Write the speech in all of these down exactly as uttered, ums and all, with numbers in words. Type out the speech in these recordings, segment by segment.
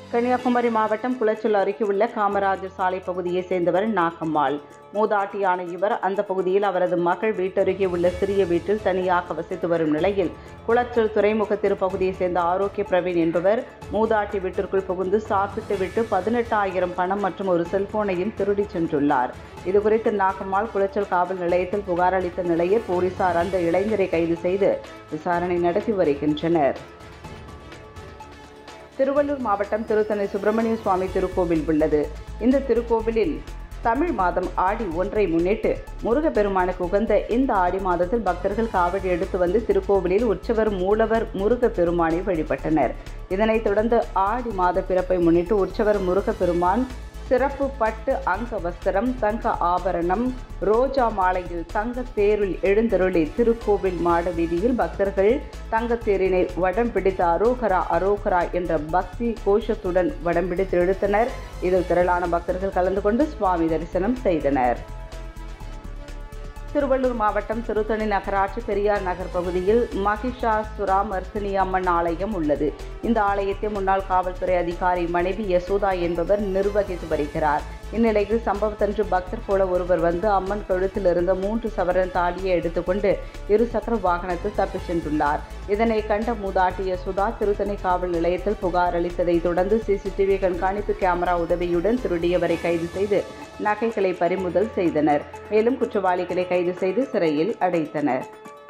கன்னியாகுமரி மாவட்டம் குளச்சல் அருகே உள்ள காமராஜர் சாலை பகுதியை சேர்ந்தவர் நாகம்மாள். மூதாட்டியான இவர் அந்த பகுதியில் அவரது மகள் வீட்டருகே உள்ள சிறிய வீட்டில் தனியாக வசித்து வரும் நிலையில் குளச்சல் துறைமுக திருப்பகுதியை சேர்ந்த ஆரோக்கிய பிரவீன் என்பவர் மூதாட்டி வீட்டிற்குள் புகுந்து சாப்பிட்டு விட்டு பதினெட்டாயிரம் பணம் மற்றும் ஒரு செல்போனையும் திருடி சென்றுள்ளார். இதுகுறித்து நாகம்மாள் குளச்சல் காவல் நிலையத்தில் புகார் அளித்த நிலையில் போலீசார் அந்த இளைஞரை கைது செய்து விசாரணை நடத்தி வருகின்றனர். திருவள்ளூர் மாவட்டம் திருத்தணி சுப்பிரமணிய சுவாமி திருக்கோவில் உள்ளது. இந்த திருக்கோவிலில் தமிழ் மாதம் ஆடி ஒன்றை முன்னிட்டு முருகப்பெருமானுக்கு உகந்த இந்த ஆடி மாதத்தில் பக்தர்கள் காவடி எடுத்து வந்து திருக்கோவிலில் உற்சவர் மூலவர் முருகப்பெருமானை வழிபட்டனர். இதனைத் தொடர்ந்து ஆடி மாத பிறப்பை முன்னிட்டு உற்சவர் முருகப்பெருமான் சிறப்பு பட்டு அங்க வஸ்திரம், தங்க ஆபரணம், ரோஜா மாலையில் தங்க தேரில் எழுந்தருளி திருக்கோவில் மாட வீதியில் பக்தர்கள் தங்கத்தேரினை வடம் பிடித்து அரோகரா அரோகரா என்ற பக்தி கோஷத்துடன் வடம் பிடித்து இழுத்தனர். இதில் திரளான பக்தர்கள் கலந்து கொண்டு சுவாமி தரிசனம் செய்தனர். திருவள்ளூர் மாவட்டம் திருத்தணி நகராட்சி பெரியார் நகர் பகுதியில் மகிஷாசுரா மர்த்தினி அம்மன் ஆலயம் உள்ளது. இந்த ஆலயத்தை முன்னாள் காவல்துறை அதிகாரி மனைவி யசோதா என்பவர் நிர்வகித்து வருகிறார். இந்நிலையில் சம்பவத்தன்று பக்தர் போல ஒருவர் வந்து அம்மன் கழுத்தில் இருந்த மூன்று சவரன் தாலியை எடுத்துக்கொண்டு இருசக்கர வாகனத்தில் தப்பிச் சென்றுள்ளார். இதனை கண்ட மூதாட்டி யசோதா திருத்தணி காவல் நிலையத்தில் புகார் அளித்ததை தொடர்ந்து சிசிடிவி கண்காணிப்பு கேமரா உதவியுடன் திருடியவரை கைது செய்து நகைகளை பறிமுதல் செய்தனர். மேலும் குற்றவாளிகளை கைது செய்து சிறையில் அடைத்தனர்.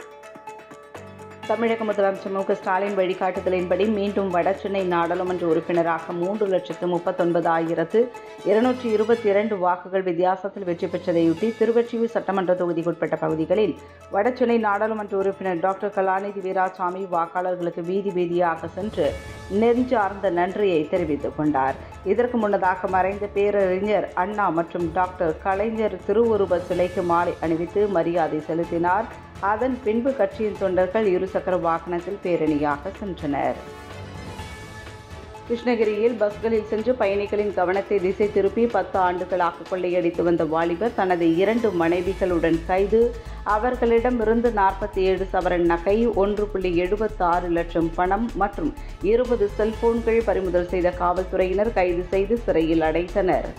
தமிழக முதலமைச்சர் மு க ஸ்டாலின் வழிகாட்டுதலின்படி மீண்டும் வடசென்னை நாடாளுமன்ற உறுப்பினராக மூன்று லட்சத்து முப்பத்தொன்பது ஆயிரத்து இருநூற்றி இருபத்தி இரண்டு வாக்குகள் வித்தியாசத்தில் வெற்றி பெற்றதையொட்டி திருவொற்றியூர் சட்டமன்ற தொகுதிக்குட்பட்ட பகுதிகளில் வடசென்னை நாடாளுமன்ற உறுப்பினர் டாக்டர் கலாநிதி வீராசாமி வாக்காளர்களுக்கு வீதி வீதியாக சென்று நெஞ்சார்ந்த நன்றியை தெரிவித்துக் கொண்டார். இதற்கு முன்னதாக மறைந்த பேரறிஞர் அண்ணா மற்றும் டாக்டர் கலைஞர் திருவுருவ சிலைக்கு மாலை அணிவித்து மரியாதை செலுத்தினார். அதன் பின்பு கட்சியின் தொண்டர்கள் இருசக்கர வாகனத்தில் பேரணியாக சென்றனர். கிருஷ்ணகிரியில் பஸ்களில் சென்று பயணிகளின் கவனத்தை திசை திருப்பி பத்து ஆண்டுகளாக கொள்ளையடித்து வந்த வாலிபர் தனது இரண்டு மனைவிகளுடன் கைது. அவர்களிடமிருந்து நாற்பத்தி ஏழு சவரன் நகை, ஒன்று புள்ளி எழுபத்தி ஆறு லட்சம் பணம் மற்றும் இருபது செல்போன்கள் பறிமுதல் செய்த காவல்துறையினர் கைது செய்து சிறையில் அடைத்தனர்.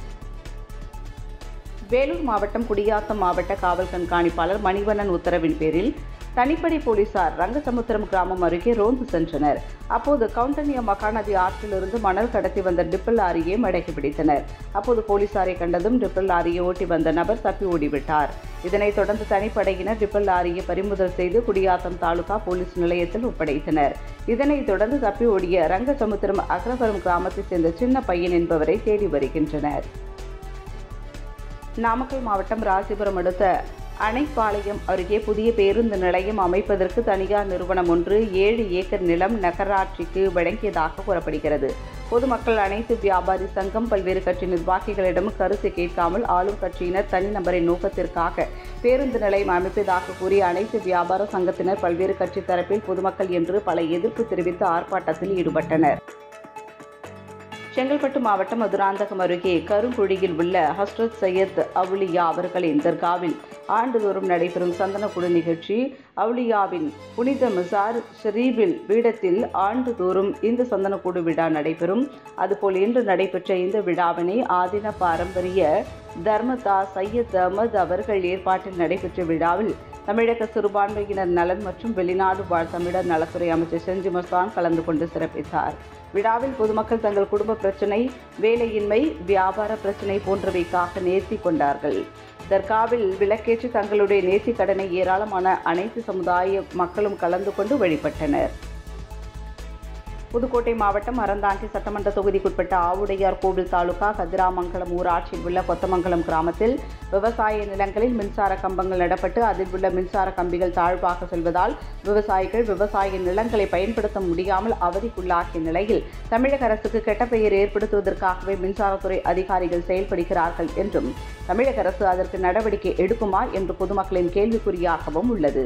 வேலூர் மாவட்டம் குடியாத்தம் மாவட்ட காவல் கண்காணிப்பாளர் மணிவண்ணன் உத்தரவின் பேரில் தனிப்படை போலீசார் ரங்கசமுத்திரம் கிராமம் அருகே ரோந்து சென்றனர். அப்போது கவுண்டனியா மகாநதி ஆற்றிலிருந்து மணல் கடத்தி வந்த டிப்பல் லாரியை மடக்கி பிடித்தனர். அப்போது போலீசாரை கண்டதும் டிப்பல் லாரியை ஓட்டி வந்த நபர் தப்பி ஓடிவிட்டார். இதனைத் தொடர்ந்து தனிப்படையினர் டிப்பல் லாரியை பறிமுதல் செய்து குடியாத்தம் தாலுகா போலீஸ் நிலையத்தில் ஒப்படைத்தனர். இதனைத் தொடர்ந்து தப்பி ஓடிய ரங்கசமுத்திரம் அக்ரவரம் கிராமத்தைச் சேர்ந்த சின்ன பையன் என்பவரை தேடி வருகின்றனர். நாமக்கல் மாவட்டம் ராசிபுரம் அடுத்த அணைப்பாளையம் அருகே புதிய பேருந்து நிலையம் அமைப்பதற்கு தனியார் நிறுவனம் ஒன்று ஏழு ஏக்கர் நிலம் நகராட்சிக்கு வழங்கியதாக கூறப்படுகிறது. பொதுமக்கள் அனைத்து வியாபாரி சங்கம் பல்வேறு கட்சி நிர்வாகிகளிடம் கருத்து கேட்காமல் ஆளும் கட்சியினர் தனிநபரின் நோக்கத்திற்காக பேருந்து நிலையம் அமைப்பதாக கூறி அனைத்து வியாபார சங்கத்தினர் பல்வேறு கட்சி தரப்பில் பொதுமக்கள் என்று பல எதிர்ப்பு தெரிவித்து ஆர்ப்பாட்டத்தில் ஈடுபட்டனர். செங்கல்பட்டு மாவட்டம் மதுராந்தகம் அருகே கருங்குழியில் உள்ள ஹஸ்ரத் சையத் அவுலியா அவர்களின் தர்காவில் ஆண்டுதோறும் நடைபெறும் சந்தனக்கூடு நிகழ்ச்சி. அவுலியாவின் புனித மசார் ஷரீபில் பீடத்தில் ஆண்டுதோறும் இந்த சந்தனக்கூடு விழா நடைபெறும். அதுபோல் இன்று நடைபெற்ற இந்த விழாவினை ஆதீன பாரம்பரிய தர்மதா சையத் அஹமது அவர்கள் ஏற்பாட்டில் நடைபெற்ற விழாவில் தமிழக சிறுபான்மையினர் நலன் மற்றும் வெளிநாடு வாழ் தமிழர் நலத்துறை அமைச்சர் செஞ்சி மஸ்தான் கலந்து கொண்டு சிறப்பித்தார். விழாவில் பொதுமக்கள் தங்கள் குடும்ப பிரச்சினை, வேலையின்மை, வியாபார பிரச்சினை போன்றவைக்காக நேர்த்தி கொண்டார்கள். தர்காவில் விளக்கேற்றி தங்களுடைய நேர்த்தி கடனை ஏராளமான அனைத்து சமுதாய மக்களும் கலந்து கொண்டு வழிபட்டனர். புதுக்கோட்டை மாவட்டம் அறந்தாங்கி சட்டமன்ற தொகுதிக்குட்பட்ட ஆவுடையார் கோவில் தாலுகா கதிராமங்கலம் ஊராட்சியில் உள்ள கொத்தமங்கலம் கிராமத்தில் விவசாய நிலங்களில் மின்சார கம்பங்கள் நடப்பட்டு அதில் உள்ள மின்சார கம்பிகள் தாழ்வாக செல்வதால் விவசாயிகள் விவசாய நிலங்களை பயன்படுத்த முடியாமல் அவதிக்குள்ளாகிய நிலையில் தமிழக அரசுக்கு கெட்ட பெயர் ஏற்படுத்துவதற்காகவே மின்சாரத்துறை அதிகாரிகள் செயல்படுகிறார்கள் என்றும் தமிழக அரசு அதற்கு நடவடிக்கை எடுக்குமா என்று பொதுமக்களின் கேள்விக்குறியாகவும் உள்ளது.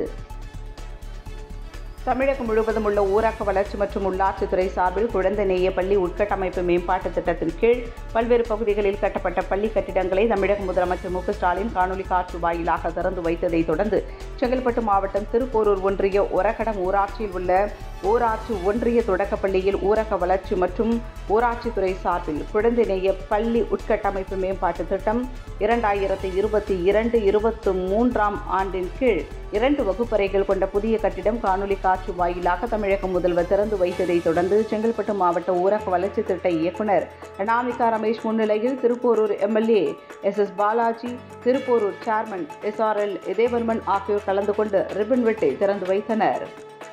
தமிழகம் முழுவதும் உள்ள ஊரக வளர்ச்சி மற்றும் உள்ளாட்சித்துறை சார்பில் குழந்தை நேய பள்ளி உட்கட்டமைப்பு மேம்பாட்டு திட்டத்தின் கீழ் பல்வேறு பகுதிகளில் கட்டப்பட்ட பள்ளி கட்டிடங்களை தமிழக முதலமைச்சர் மு க ஸ்டாலின் காணொலி காட்சி வாயிலாக திறந்து வைத்ததை தொடர்ந்து செங்கல்பட்டு மாவட்டம் திருப்போரூர் ஒன்றிய ஒரகடம் ஊராட்சியில் உள்ள ஊராட்சி ஒன்றிய தொடக்கப்பள்ளியில் ஊரக வளர்ச்சி மற்றும் ஊராட்சித்துறை சார்பில் குழந்தைநேய பள்ளி உட்கட்டமைப்பு மேம்பாட்டு திட்டம் இரண்டாயிரத்தி இருபத்தி இரண்டு இருபத்தி மூன்றாம் ஆண்டின் கீழ் இரண்டு வகுப்பறைகள் கொண்ட புதிய கட்டிடம் காணொலி காட்சி வாயிலாக தமிழக முதல்வர் திறந்து வைத்ததை தொடர்ந்து செங்கல்பட்டு மாவட்ட ஊரக வளர்ச்சி திட்ட இயக்குநர் அனாமிகா ரமேஷ் முன்னிலையில் Thiruporur MLA S S Balaji, Thiruporur chairman S R L Idhayavarman ஆகியோர் கலந்து கொண்டு ரிப்பன் வெட்டி திறந்து வைத்தனர்.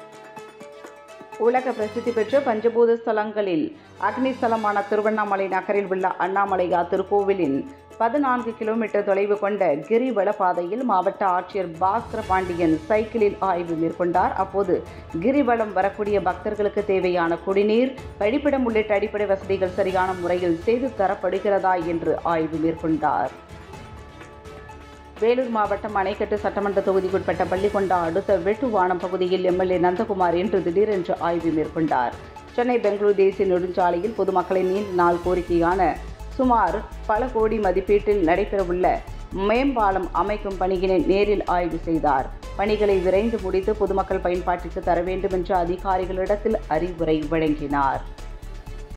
உலக பிரசித்தி பெற்ற பஞ்சபூத ஸ்தலங்களில் அக்னி ஸ்தலமான திருவண்ணாமலை நகரில் உள்ள அண்ணாமலையார் திருக்கோவிலின் பதினான்கு கிலோமீட்டர் தொலைவு கொண்ட கிரிவல பாதையில் மாவட்ட ஆட்சியர் பாஸ்கர பாண்டியன் சைக்கிளில் ஆய்வு மேற்கொண்டார். அப்போது கிரிவலம் வரக்கூடிய பக்தர்களுக்கு தேவையான குடிநீர், கழிப்பிடம் உள்ளிட்ட அடிப்படை வசதிகள் சரியான முறையில் செய்து தரப்படுகிறதா என்று ஆய்வு மேற்கொண்டார். வேலூர் மாவட்டம் அணைக்கட்டு சட்டமன்ற தொகுதிக்குட்பட்ட பள்ளிகொண்டா அடுத்த வெட்டுவானம் பகுதியில் எம்எல்ஏ நந்தகுமார் இன்று திடீரென்று ஆய்வு மேற்கொண்டார். சென்னை பெங்களூரு தேசிய நெடுஞ்சாலையில் பொதுமக்களின் நீண்ட நாள் கோரிக்கையான சுமார் பல கோடி மதிப்பீட்டில் நடைபெறவுள்ள மேம்பாலம் அமைக்கும் பணியினை நேரில் ஆய்வு செய்தார். பணிகளை விரைந்து முடித்து பொதுமக்கள் பயன்பாட்டிற்கு தர வேண்டும் என்று அதிகாரிகளிடத்தில் அறிவுரை வழங்கினார்.